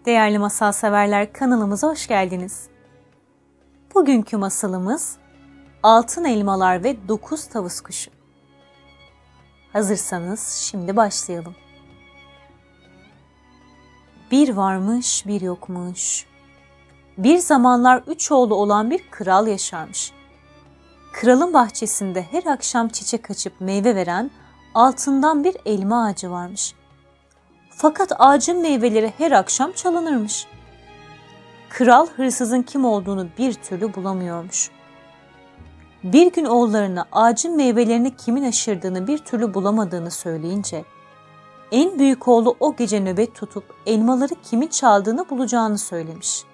Değerli masal severler, kanalımıza hoş geldiniz. Bugünkü masalımız Altın Elmalar ve 9 Tavus Kuşu. Hazırsanız şimdi başlayalım. Bir varmış, bir yokmuş. Bir zamanlar 3 oğlu olan bir kral yaşarmış. Kralın bahçesinde her akşam çiçek açıp meyve veren altından bir elma ağacı varmış. Fakat ağacın meyveleri her akşam çalınırmış. Kral hırsızın kim olduğunu bir türlü bulamıyormuş. Bir gün oğullarına ağacın meyvelerini kimin aşırdığını bir türlü bulamadığını söyleyince, en büyük oğlu o gece nöbet tutup elmaları kimin çaldığını bulacağını söylemiş.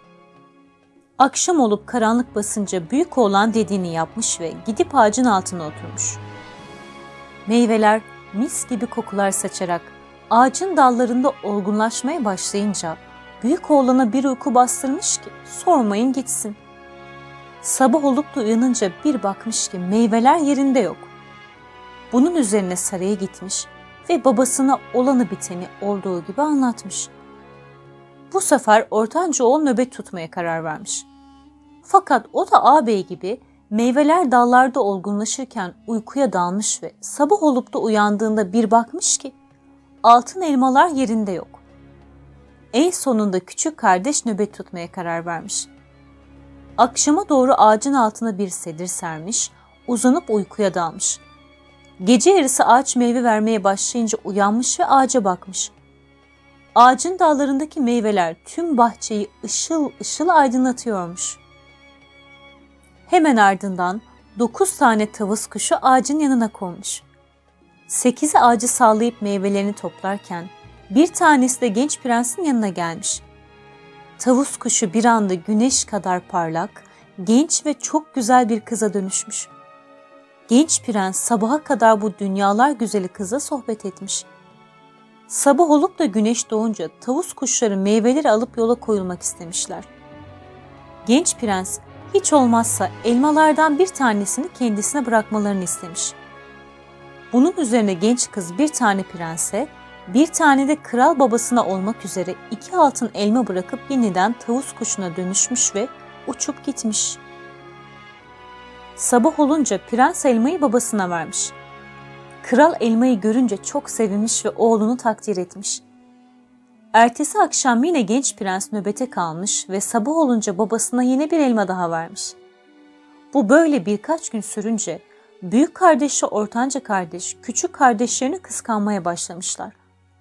Akşam olup karanlık basınca büyük oğlan dediğini yapmış ve gidip ağacın altına oturmuş. Meyveler mis gibi kokular saçarak ağacın dallarında olgunlaşmaya başlayınca büyük oğlana bir uyku bastırmış ki sormayın gitsin. Sabah olup da uyanınca bir bakmış ki meyveler yerinde yok. Bunun üzerine saraya gitmiş ve babasına olanı biteni olduğu gibi anlatmış. Bu sefer ortanca oğul nöbet tutmaya karar vermiş. Fakat o da ağabey gibi meyveler dallarda olgunlaşırken uykuya dalmış ve sabah olup da uyandığında bir bakmış ki altın elmalar yerinde yok. En sonunda küçük kardeş nöbet tutmaya karar vermiş. Akşama doğru ağacın altına bir sedir sermiş, uzanıp uykuya dalmış. Gece yarısı ağaç meyve vermeye başlayınca uyanmış ve ağaca bakmış. Ağacın dallarındaki meyveler tüm bahçeyi ışıl ışıl aydınlatıyormuş. Hemen ardından 9 tane tavus kuşu ağacın yanına konmuş. 8'i ağacı sallayıp meyvelerini toplarken bir tanesi de genç prensin yanına gelmiş. Tavus kuşu bir anda güneş kadar parlak, genç ve çok güzel bir kıza dönüşmüş. Genç prens sabaha kadar bu dünyalar güzeli kızla sohbet etmiş. Sabah olup da güneş doğunca tavus kuşları meyveleri alıp yola koyulmak istemişler. Genç prens hiç olmazsa elmalardan bir tanesini kendisine bırakmalarını istemiş. Bunun üzerine genç kız bir tane prense, bir tane de kral babasına olmak üzere 2 altın elma bırakıp yeniden tavus kuşuna dönüşmüş ve uçup gitmiş. Sabah olunca prens elmayı babasına vermiş. Kral elmayı görünce çok sevinmiş ve oğlunu takdir etmiş. Ertesi akşam yine genç prens nöbete kalmış ve sabah olunca babasına yine bir elma daha vermiş. Bu böyle birkaç gün sürünce büyük kardeşle ortanca kardeş küçük kardeşlerini kıskanmaya başlamışlar.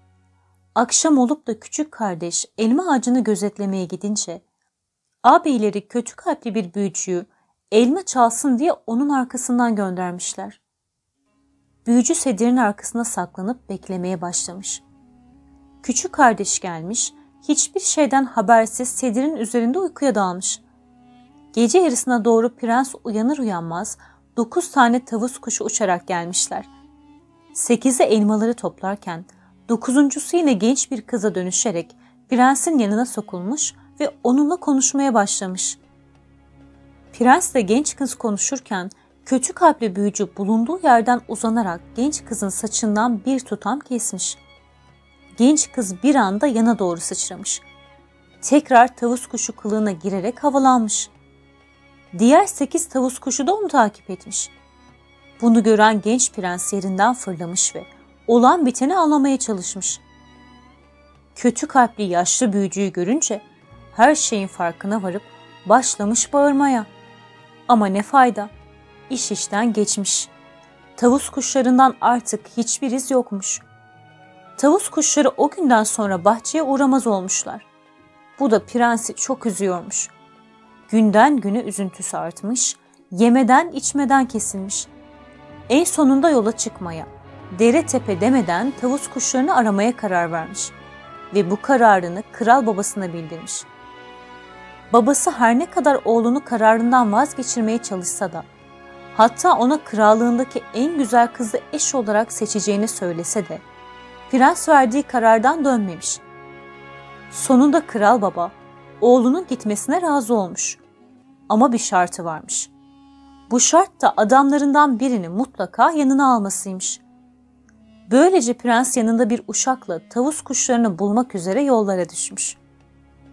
Akşam olup da küçük kardeş elma ağacını gözetlemeye gidince ağabeyleri kötü kalpli bir büyücüyü elma çalsın diye onun arkasından göndermişler. Büyücü sedirin arkasına saklanıp beklemeye başlamış. Küçük kardeş gelmiş, hiçbir şeyden habersiz sedirin üzerinde uykuya dalmış. Gece yarısına doğru prens uyanır uyanmaz 9 tane tavus kuşu uçarak gelmişler. 8'i elmaları toplarken 9'uncusu yine genç bir kıza dönüşerek prensin yanına sokulmuş ve onunla konuşmaya başlamış. Prensle genç kız konuşurken kötü kalpli büyücü bulunduğu yerden uzanarak genç kızın saçından bir tutam kesmiş. Genç kız bir anda yana doğru sıçramış. Tekrar tavus kuşu kılığına girerek havalanmış. Diğer 8 tavus kuşu da onu takip etmiş. Bunu gören genç prens yerinden fırlamış ve olan biteni anlamaya çalışmış. Kötü kalpli yaşlı büyücüyü görünce her şeyin farkına varıp başlamış bağırmaya. Ama ne fayda? İş işten geçmiş. Tavus kuşlarından artık hiçbir iz yokmuş. Tavus kuşları o günden sonra bahçeye uğramaz olmuşlar. Bu da prensi çok üzüyormuş. Günden güne üzüntüsü artmış, yemeden içmeden kesilmiş. En sonunda yola çıkmaya, dere tepe demeden tavus kuşlarını aramaya karar vermiş ve bu kararını kral babasına bildirmiş. Babası her ne kadar oğlunu kararından vazgeçirmeye çalışsa da, hatta ona krallığındaki en güzel kızı eş olarak seçeceğini söylese de, prens verdiği karardan dönmemiş. Sonunda kral baba, oğlunun gitmesine razı olmuş. Ama bir şartı varmış. Bu şart da adamlarından birini mutlaka yanına almasıymış. Böylece prens yanında bir uşakla tavus kuşlarını bulmak üzere yollara düşmüş.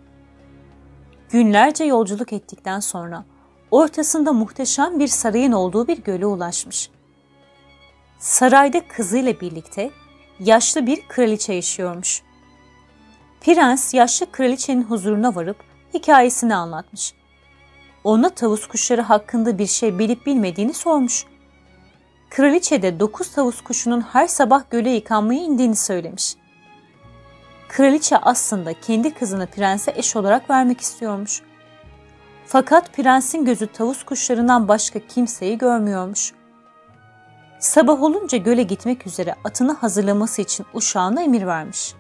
Günlerce yolculuk ettikten sonra ortasında muhteşem bir sarayın olduğu bir göle ulaşmış. Sarayda kızıyla birlikte yaşlı bir kraliçe yaşıyormuş. Prens yaşlı kraliçenin huzuruna varıp hikayesini anlatmış. Ona tavus kuşları hakkında bir şey bilip bilmediğini sormuş. Kraliçe de 9 tavus kuşunun her sabah göle yıkanmaya indiğini söylemiş. Kraliçe aslında kendi kızını prense eş olarak vermek istiyormuş. Fakat prensin gözü tavus kuşlarından başka kimseyi görmüyormuş. Sabah olunca göle gitmek üzere atını hazırlaması için uşağına emir vermiş.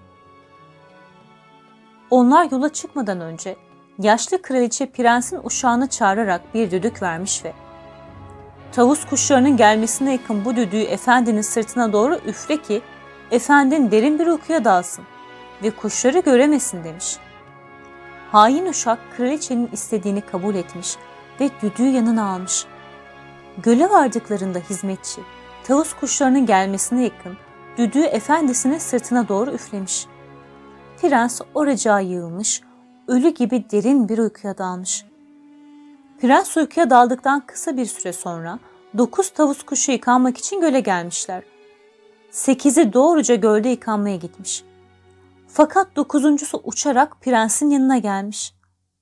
Onlar yola çıkmadan önce yaşlı kraliçe prensin uşağını çağırarak bir düdük vermiş ve tavus kuşlarının gelmesine yakın bu düdüğü efendinin sırtına doğru üfle ki efendin derin bir uykuya dalsın ve kuşları göremesin demiş. Hain uşak kraliçenin istediğini kabul etmiş ve düdüğü yanına almış. Göle vardıklarında hizmetçi tavus kuşlarının gelmesine yakın düdüğü efendisinin sırtına doğru üflemiş. Prens oracağa yığılmış, ölü gibi derin bir uykuya dalmış. Prens uykuya daldıktan kısa bir süre sonra 9 tavus kuşu yıkanmak için göle gelmişler. 8'i doğruca gölde yıkanmaya gitmiş. Fakat 9'uncusu uçarak prensin yanına gelmiş.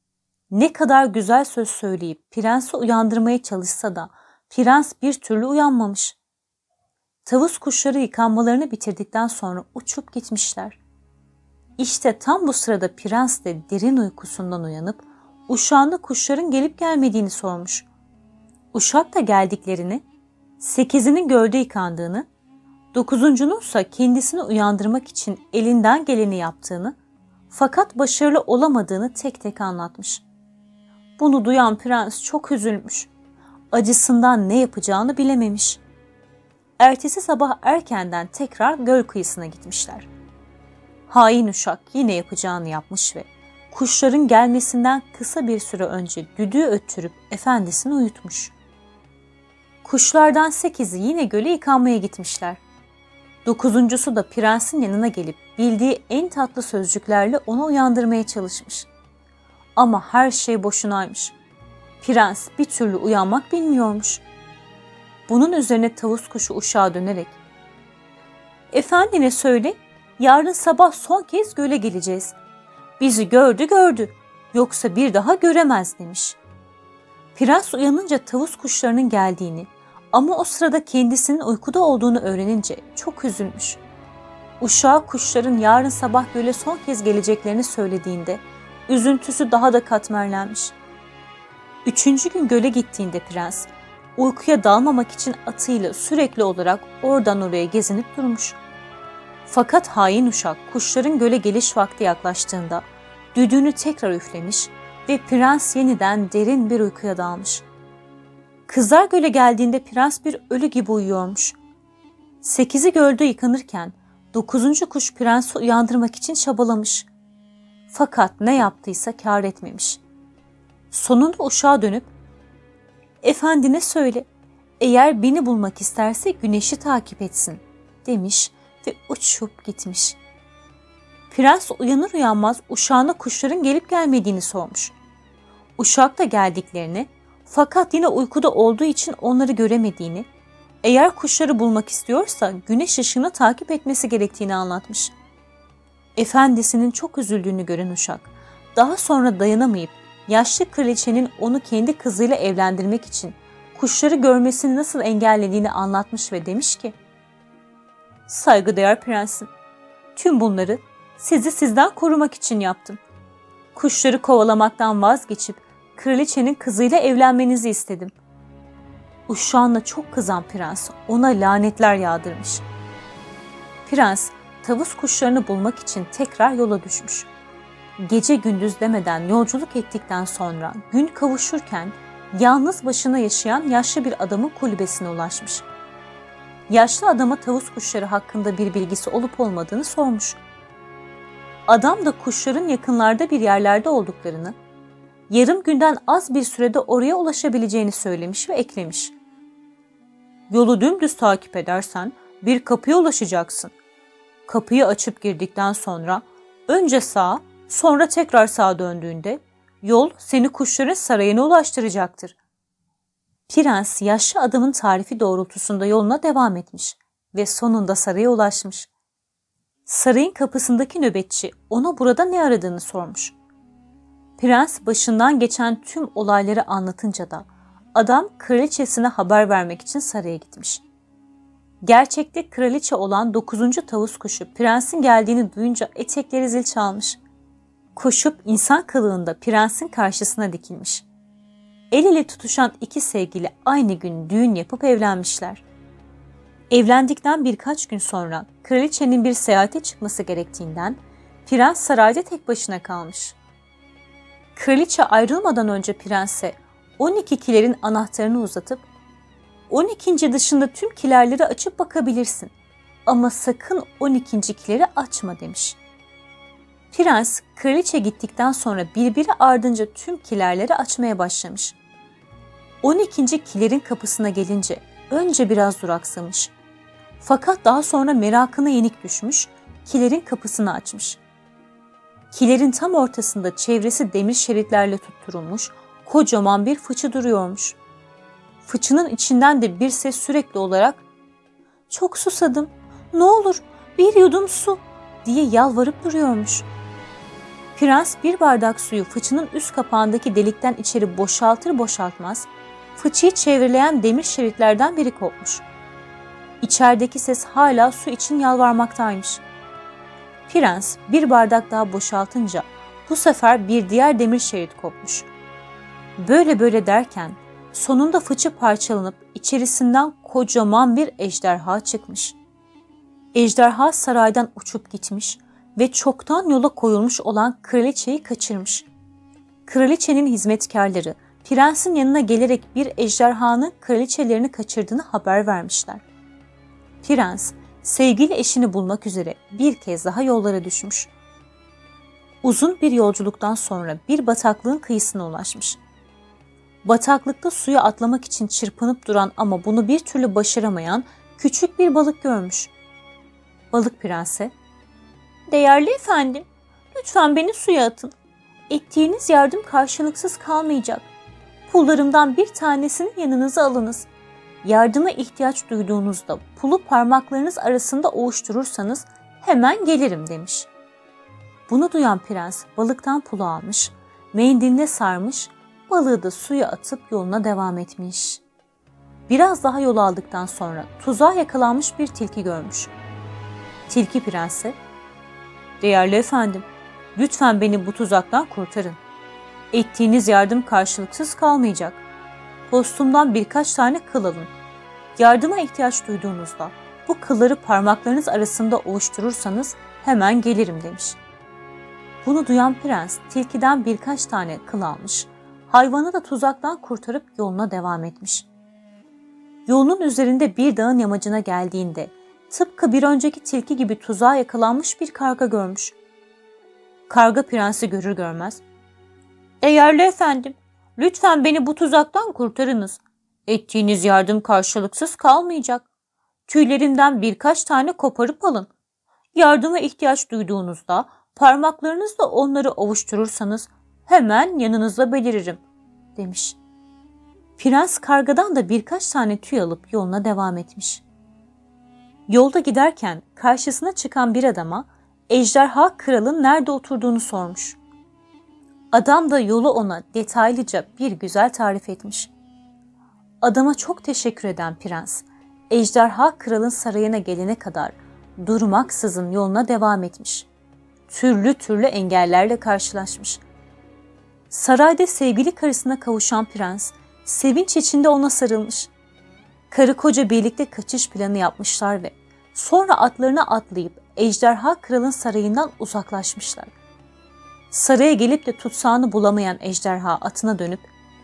Ne kadar güzel söz söyleyip prensi uyandırmaya çalışsa da prens bir türlü uyanmamış. Tavus kuşları yıkanmalarını bitirdikten sonra uçup gitmişler. İşte tam bu sırada prens de derin uykusundan uyanıp uşağına kuşların gelip gelmediğini sormuş. Uşak da geldiklerini, 8'inin gölde yıkandığını, 9'uncunun ise kendisini uyandırmak için elinden geleni yaptığını fakat başarılı olamadığını tek tek anlatmış. Bunu duyan prens çok üzülmüş. Acısından ne yapacağını bilememiş. Ertesi sabah erkenden tekrar göl kıyısına gitmişler. Hain uşak yine yapacağını yapmış ve kuşların gelmesinden kısa bir süre önce düdüğü öttürüp efendisini uyutmuş. Kuşlardan 8'i yine göle yıkanmaya gitmişler. 9'uncusu da prensin yanına gelip bildiği en tatlı sözcüklerle onu uyandırmaya çalışmış. Ama her şey boşunaymış. Prens bir türlü uyanmak bilmiyormuş. Bunun üzerine tavus kuşu uşağa dönerek "Efendine söyle, yarın sabah son kez göle geleceğiz. Bizi gördü, yoksa bir daha göremez" demiş. Prens uyanınca tavus kuşlarının geldiğini ama o sırada kendisinin uykuda olduğunu öğrenince çok üzülmüş. Uşağa kuşların yarın sabah göle son kez geleceklerini söylediğinde üzüntüsü daha da katmerlenmiş. 3. gün göle gittiğinde prens uykuya dalmamak için atıyla sürekli olarak oradan oraya gezinip durmuş. Fakat hain uşak kuşların göle geliş vakti yaklaştığında düdüğünü tekrar üflemiş ve prens yeniden derin bir uykuya dalmış. Kızlar göle geldiğinde prens bir ölü gibi uyuyormuş. 8'i gölde yıkanırken 9. kuş prensi uyandırmak için çabalamış. Fakat ne yaptıysa kâr etmemiş. Sonunda uşağa dönüp "Efendine söyle, eğer beni bulmak isterse güneşi takip etsin" demiş ve uçup gitmiş. Prens uyanır uyanmaz uşağına kuşların gelip gelmediğini sormuş. Uşak da geldiklerini fakat yine uykuda olduğu için onları göremediğini, eğer kuşları bulmak istiyorsa güneş ışığını takip etmesi gerektiğini anlatmış. Efendisinin çok üzüldüğünü gören uşak, daha sonra dayanamayıp yaşlı kraliçenin onu kendi kızıyla evlendirmek için kuşları görmesini nasıl engellediğini anlatmış ve demiş ki, "Saygıdeğer prensim, tüm bunları sizi sizden korumak için yaptım. Kuşları kovalamaktan vazgeçip kraliçenin kızıyla evlenmenizi istedim." Uşağına çok kızan prens ona lanetler yağdırmış. Prens tavus kuşlarını bulmak için tekrar yola düşmüş. Gece gündüz demeden yolculuk ettikten sonra gün kavuşurken yalnız başına yaşayan yaşlı bir adamın kulübesine ulaşmış. Yaşlı adama tavus kuşları hakkında bir bilgisi olup olmadığını sormuş. Adam da kuşların yakınlarda bir yerlerde olduklarını, yarım günden az bir sürede oraya ulaşabileceğini söylemiş ve eklemiş. "Yolu dümdüz takip edersen bir kapıya ulaşacaksın. Kapıyı açıp girdikten sonra önce sağa, sonra tekrar sağa döndüğünde Yol seni kuşların sarayına ulaştıracaktır. Prens yaşlı adamın tarifi doğrultusunda yoluna devam etmiş ve sonunda saraya ulaşmış. Sarayın kapısındaki nöbetçi ona burada ne aradığını sormuş. Prens başından geçen tüm olayları anlatınca da adam kraliçesine haber vermek için saraya gitmiş. Gerçekte kraliçe olan 9. tavus kuşu prensin geldiğini duyunca etekleri zil çalmış. Koşup insan kılığında prensin karşısına dikilmiş. El ele tutuşan iki sevgili aynı gün düğün yapıp evlenmişler. Evlendikten birkaç gün sonra kraliçenin bir seyahate çıkması gerektiğinden prens sarayda tek başına kalmış. Kraliçe ayrılmadan önce prense 12 kilerin anahtarını uzatıp 12. dışında tüm kilerleri açıp bakabilirsin ama sakın 12. kileri açma demiş. Prens kraliçe gittikten sonra birbiri ardınca tüm kilerleri açmaya başlamış. 12. kilerin kapısına gelince önce biraz duraksamış. Fakat daha sonra merakına yenik düşmüş, kilerin kapısını açmış. Kilerin tam ortasında çevresi demir şeritlerle tutturulmuş, kocaman bir fıçı duruyormuş. Fıçının içinden de bir ses sürekli olarak "Çok susadım, ne olur bir yudum su" diye yalvarıp duruyormuş. Prens bir bardak suyu fıçının üst kapağındaki delikten içeri boşaltır boşaltmaz, fıçıyı çevreleyen demir şeritlerden biri kopmuş. İçerideki ses hala su için yalvarmaktaymış. Prens bir bardak daha boşaltınca bu sefer bir diğer demir şerit kopmuş. Böyle derken sonunda fıçı parçalanıp içerisinden kocaman bir ejderha çıkmış. Ejderha saraydan uçup gitmiş ve çoktan yola koyulmuş olan kraliçeyi kaçırmış. Kraliçenin hizmetkarları prensin yanına gelerek bir ejderhanın kraliçelerini kaçırdığını haber vermişler. Prens sevgili eşini bulmak üzere bir kez daha yollara düşmüş. Uzun bir yolculuktan sonra bir bataklığın kıyısına ulaşmış. Bataklıkta suya atlamak için çırpınıp duran ama bunu bir türlü başaramayan küçük bir balık görmüş. Balık prense, "Değerli efendim, lütfen beni suya atın. Ettiğiniz yardım karşılıksız kalmayacak. Pullarımdan bir tanesini yanınıza alınız. Yardıma ihtiyaç duyduğunuzda pulu parmaklarınız arasında ovuşturursanız hemen gelirim" demiş. Bunu duyan prens balıktan pulu almış, mendiline sarmış, balığı da suya atıp yoluna devam etmiş. Biraz daha yol aldıktan sonra tuzağa yakalanmış bir tilki görmüş. Tilki prense, "Değerli efendim, lütfen beni bu tuzaktan kurtarın. Ettiğiniz yardım karşılıksız kalmayacak. Postumdan birkaç tane kıl alın. Yardıma ihtiyaç duyduğunuzda bu kılları parmaklarınız arasında ovuşturursanız hemen gelirim" demiş. Bunu duyan prens tilkiden birkaç tane kıl almış, hayvanı da tuzaktan kurtarıp yoluna devam etmiş. Yolunun üzerinde bir dağın yamacına geldiğinde tıpkı bir önceki tilki gibi tuzağa yakalanmış bir karga görmüş. Karga prensi görür görmez, "Değerli efendim, lütfen beni bu tuzaktan kurtarınız. Ettiğiniz yardım karşılıksız kalmayacak. Tüylerinden birkaç tane koparıp alın. Yardıma ihtiyaç duyduğunuzda parmaklarınızla onları ovuşturursanız hemen yanınızda beliririm" demiş. Prens kargadan da birkaç tane tüy alıp yoluna devam etmiş. Yolda giderken karşısına çıkan bir adama ejderha kralın nerede oturduğunu sormuş. Adam da yolu ona detaylıca bir güzel tarif etmiş. Adama çok teşekkür eden prens, ejderha kralın sarayına gelene kadar durmaksızın yoluna devam etmiş. Türlü engellerle karşılaşmış. Sarayda sevgili karısına kavuşan prens, sevinç içinde ona sarılmış. Karı koca birlikte kaçış planı yapmışlar ve sonra atlarına atlayıp ejderha kralın sarayından uzaklaşmışlar. Saraya gelip de tutsağını bulamayan ejderha atına dönüp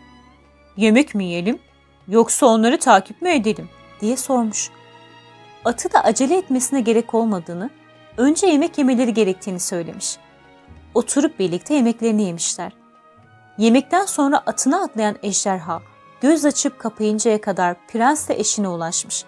"Yemek mi yiyelim yoksa onları takip mi edelim?" diye sormuş. Atı da acele etmesine gerek olmadığını, önce yemek yemeleri gerektiğini söylemiş. Oturup birlikte yemeklerini yemişler. Yemekten sonra atına atlayan ejderha göz açıp kapayıncaya kadar prensle eşine ulaşmış.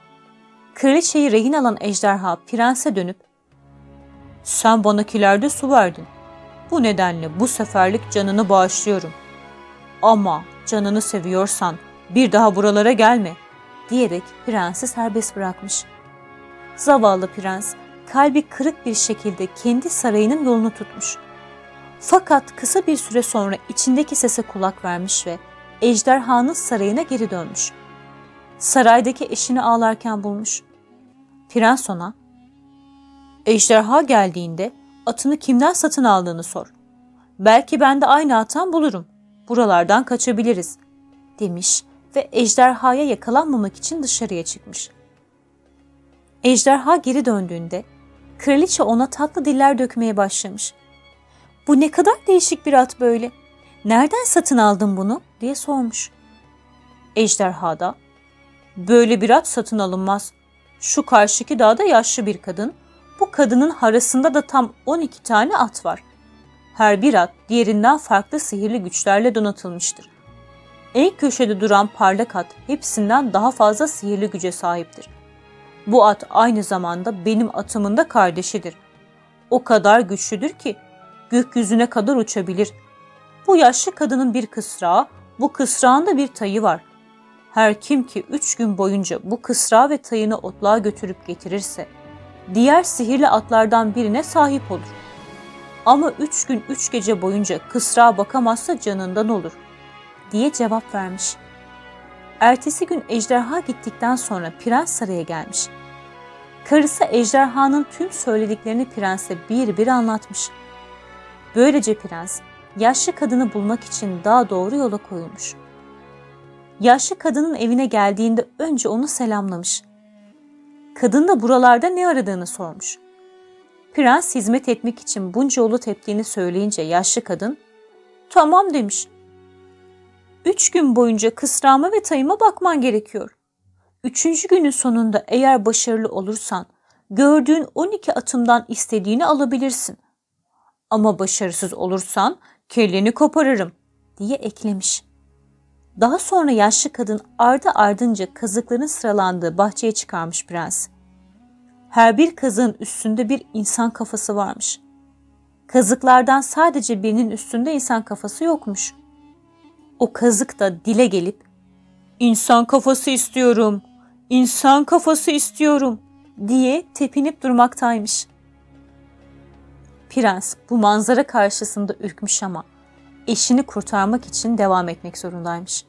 Kraliçeyi rehin alan ejderha prense dönüp "Sen bana kilerde su verdin. Bu nedenle bu seferlik canını bağışlıyorum. Ama canını seviyorsan bir daha buralara gelme diyerek prensi serbest bırakmış. Zavallı prens kalbi kırık bir şekilde kendi sarayının yolunu tutmuş. Fakat kısa bir süre sonra içindeki sese kulak vermiş ve ejderhanın sarayına geri dönmüş. Saraydaki eşini ağlarken bulmuş. Prens ona, "Ejderha geldiğinde atını kimden satın aldığını sor. Belki ben de aynı attan bulurum. Buralardan kaçabiliriz," demiş ve ejderhaya yakalanmamak için dışarıya çıkmış. Ejderha geri döndüğünde kraliçe ona tatlı diller dökmeye başlamış. "Bu ne kadar değişik bir at böyle. Nereden satın aldın bunu?" diye sormuş. Ejderha da, "Böyle bir at satın alınmaz. Şu karşıki dağda yaşlı bir kadın, bu kadının harasında da tam 12 tane at var. Her bir at diğerinden farklı sihirli güçlerle donatılmıştır. En köşede duran parlak at hepsinden daha fazla sihirli güce sahiptir. Bu at aynı zamanda benim atımın da kardeşidir. O kadar güçlüdür ki gökyüzüne kadar uçabilir. Bu yaşlı kadının bir kısrağı, bu kısrağın da bir tayı var. Her kim ki 3 gün boyunca bu kısrağı ve tayını otluğa götürüp getirirse, diğer sihirli atlardan birine sahip olur. Ama 3 gün 3 gece boyunca kısrağa bakamazsa canından olur," diye cevap vermiş. Ertesi gün ejderha gittikten sonra prens saraya gelmiş. Karısı ejderhanın tüm söylediklerini prense bir bir anlatmış. Böylece prens yaşlı kadını bulmak için daha doğru yola koyulmuş. Yaşlı kadının evine geldiğinde önce onu selamlamış. Kadın da buralarda ne aradığını sormuş. Prens hizmet etmek için bunca yolu teptiğini söyleyince yaşlı kadın, "Tamam," demiş. 3 gün boyunca kısrağıma ve tayıma bakman gerekiyor. 3. günün sonunda eğer başarılı olursan gördüğün 12 atımdan istediğini alabilirsin. Ama başarısız olursan kelleni koparırım," diye eklemiş. Daha sonra yaşlı kadın ardı ardınca kazıkların sıralandığı bahçeye çıkarmış prens. Her bir kazığın üstünde bir insan kafası varmış. Kazıklardan sadece birinin üstünde insan kafası yokmuş. O kazık da dile gelip, "İnsan kafası istiyorum, insan kafası istiyorum," diye tepinip durmaktaymış. Prens bu manzara karşısında ürkmüş ama eşini kurtarmak için devam etmek zorundaymış.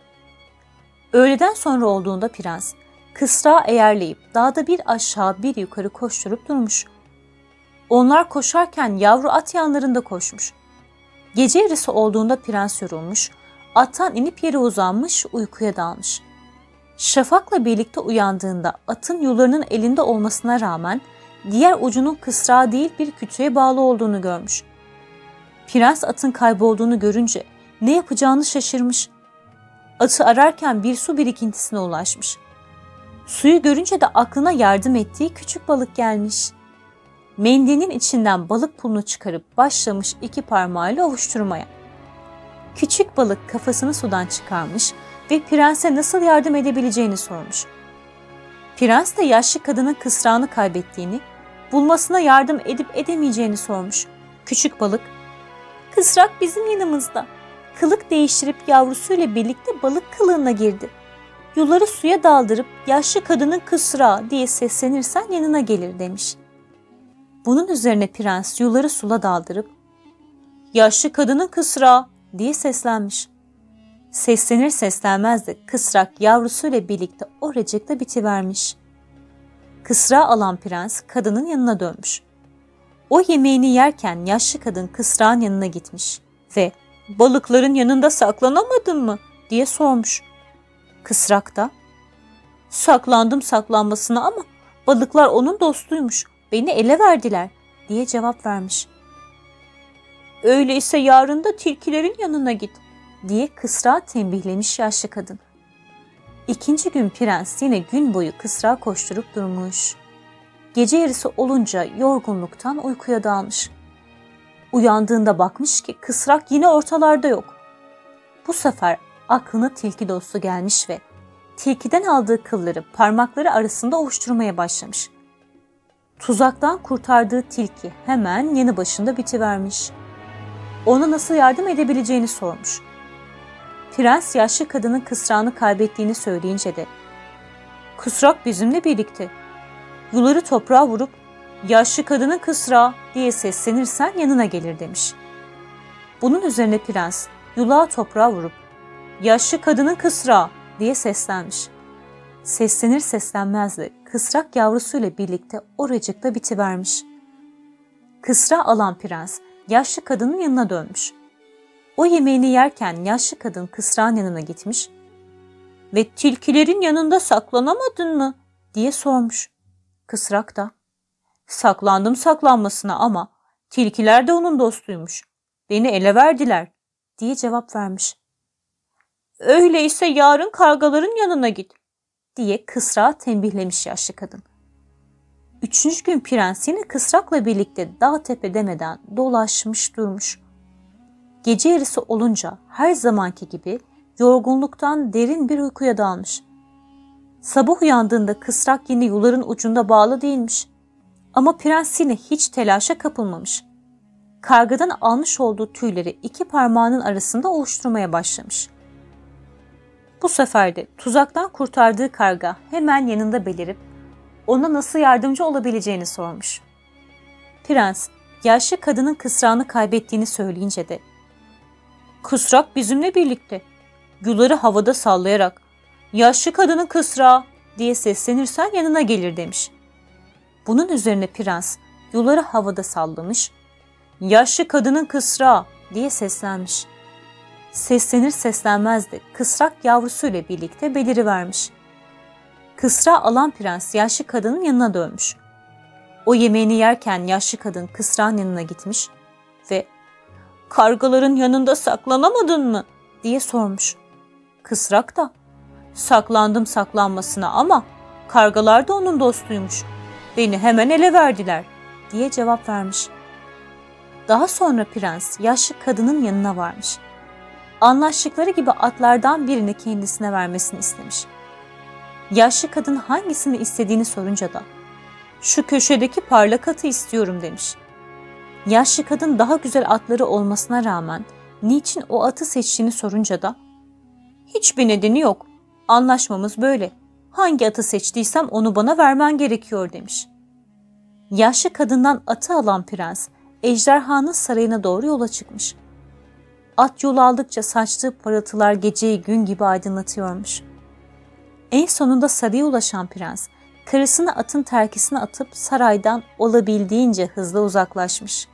Öğleden sonra olduğunda prens kısrağı eğerleyip dağda bir aşağı bir yukarı koşturup durmuş. Onlar koşarken yavru at yanlarında koşmuş. Gece yarısı olduğunda prens yorulmuş, attan inip yere uzanmış, uykuya dalmış. Şafakla birlikte uyandığında atın yularının elinde olmasına rağmen diğer ucunun kısrağı değil bir kütüğe bağlı olduğunu görmüş. Prens atın kaybolduğunu görünce ne yapacağını şaşırmış. Atı ararken bir su birikintisine ulaşmış. Suyu görünce de aklına yardım ettiği küçük balık gelmiş. Mendilin içinden balık pulunu çıkarıp başlamış 2 parmağıyla ovuşturmaya. Küçük balık kafasını sudan çıkarmış ve prense nasıl yardım edebileceğini sormuş. Prens de yaşlı kadının kısrağını kaybettiğini, bulmasına yardım edip edemeyeceğini sormuş. Küçük balık, "Kısrak bizim yanımızda. Kılık değiştirip yavrusuyla birlikte balık kılığına girdi. Yuları suya daldırıp yaşlı kadının kısrağı diye seslenirsen yanına gelir," demiş. Bunun üzerine prens yuları sula daldırıp, "Yaşlı kadının kısrağı," diye seslenmiş. Seslenir seslenmez de kısrak yavrusuyla birlikte oracıkta bitivermiş. Kısrağı alan prens kadının yanına dönmüş. O yemeğini yerken yaşlı kadın kısrağın yanına gitmiş ve "Balıkların yanında saklanamadın mı?" diye sormuş. Kısrak da "Saklandım saklanmasına ama balıklar onun dostuymuş, beni ele verdiler," diye cevap vermiş. "Öyleyse yarın da tilkilerin yanına git," diye kısrağı tembihlemiş yaşlı kadın. 2. gün prens yine gün boyu kısrağı koşturup durmuş. Gece yarısı olunca yorgunluktan uykuya dalmış. Uyandığında bakmış ki kısrak yine ortalarda yok. Bu sefer aklına tilki dostu gelmiş ve tilkiden aldığı kılları parmakları arasında ovuşturmaya başlamış. Tuzaktan kurtardığı tilki hemen yanı başında bitivermiş. ona nasıl yardım edebileceğini sormuş. Prens yaşlı kadının kısrağını kaybettiğini söyleyince de "Kısrak bizimle birlikte. Yuları toprağa vurup 'Yaşlı kadının kısrağı' diye seslenirsen yanına gelir." demiş. Bunun üzerine prens yulağı toprağa vurup "Yaşlı kadının kısrağı" diye seslenmiş. Seslenir seslenmez de kısrak yavrusuyla birlikte oracıkta bitivermiş. Kısrağı alan prens yaşlı kadının yanına dönmüş. O yemeğini yerken yaşlı kadın kısrağın yanına gitmiş ve "Tilkilerin yanında saklanamadın mı?" diye sormuş. Kısrak da "Saklandım saklanmasına ama tilkiler de onun dostuymuş. Beni ele verdiler." diye cevap vermiş. "Öyleyse yarın kargaların yanına git." diye kısrağı tembihlemiş yaşlı kadın. Üçüncü gün prens yine kısrakla birlikte dağ tepe demeden dolaşmış durmuş. Gece yarısı olunca her zamanki gibi yorgunluktan derin bir uykuya dalmış. Sabah uyandığında kısrak yine yuların ucunda bağlı değilmiş. Ama prens yine hiç telaşa kapılmamış. Kargadan almış olduğu tüyleri iki parmağının arasında ovuşturmaya başlamış. Bu sefer de tuzaktan kurtardığı karga hemen yanında belirip ona nasıl yardımcı olabileceğini sormuş. Prens, yaşlı kadının kısrağını kaybettiğini söyleyince de "Kısrak bizimle birlikte. Yuları havada sallayarak 'Yaşlı kadının kısrağı' diye seslenirsen yanına gelir." demiş. Bunun üzerine prens yuları havada sallamış, "Yaşlı kadının kısrağı" diye seslenmiş. Seslenir seslenmez de kısrak yavrusuyla birlikte belirivermiş. Kısrağı alan prens yaşlı kadının yanına dönmüş. O yemeğini yerken yaşlı kadın kısrağın yanına gitmiş ve "Kargaların yanında saklanamadın mı?" diye sormuş. Kısrak da "Saklandım saklanmasına ama kargalar da onun dostuymuş. Beni hemen ele verdiler." diye cevap vermiş. Daha sonra prens yaşlı kadının yanına varmış. Anlaştıkları gibi atlardan birini kendisine vermesini istemiş. Yaşlı kadın hangisini istediğini sorunca da "Şu köşedeki parlak atı istiyorum." demiş. Yaşlı kadın daha güzel atları olmasına rağmen niçin o atı seçtiğini sorunca da "Hiçbir nedeni yok. Anlaşmamız böyle. Hangi atı seçtiysem onu bana vermen gerekiyor." demiş. Yaşlı kadından atı alan prens ejderhanın sarayına doğru yola çıkmış. At yol aldıkça saçtığı parıltılar geceyi gün gibi aydınlatıyormuş. En sonunda saraya ulaşan prens karısını atın terkisine atıp saraydan olabildiğince hızlı uzaklaşmış.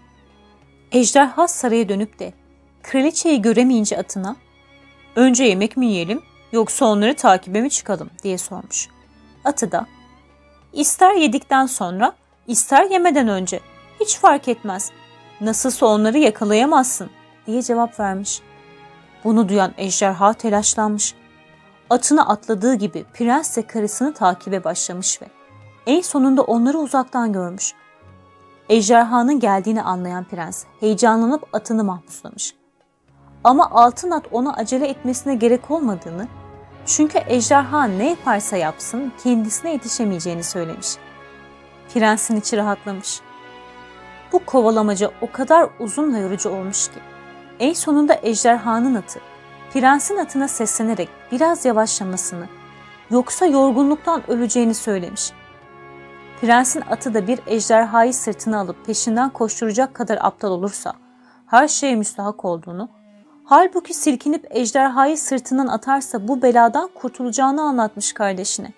Ejderha saraya dönüp de kraliçeyi göremeyince atına "Önce yemek mi yiyelim yoksa onları takibe mi çıkalım?" diye sormuş. Atı da "İster yedikten sonra ister yemeden önce hiç fark etmez. Nasılsa onları yakalayamazsın." diye cevap vermiş. Bunu duyan ejderha telaşlanmış. Atına atladığı gibi prens ve karısını takibe başlamış ve en sonunda onları uzaktan görmüş. Ejderhanın geldiğini anlayan prens heyecanlanıp atını mahpuslamış. Ama altın at ona acele etmesine gerek olmadığını, çünkü ejderha ne yaparsa yapsın kendisine yetişemeyeceğini söylemiş. Prensin içi rahatlamış. Bu kovalamaca o kadar uzun ve yorucu olmuş ki en sonunda ejderhanın atı prensin atına seslenerek biraz yavaşlamasını, yoksa yorgunluktan öleceğini söylemiş. Prensin atı da bir ejderhayı sırtına alıp peşinden koşturacak kadar aptal olursa her şeye müstahak olduğunu, halbuki silkinip ejderhayı sırtından atarsa bu beladan kurtulacağını anlatmış kardeşine.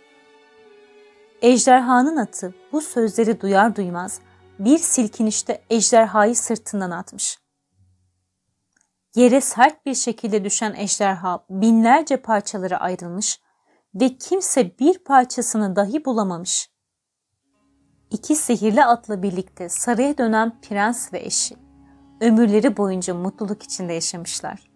Ejderhanın atı bu sözleri duyar duymaz bir silkinişte ejderhayı sırtından atmış. Yere sert bir şekilde düşen ejderha binlerce parçalara ayrılmış ve kimse bir parçasını dahi bulamamış. İki sihirli atla birlikte saraya dönen prens ve eşi ömürleri boyunca mutluluk içinde yaşamışlar.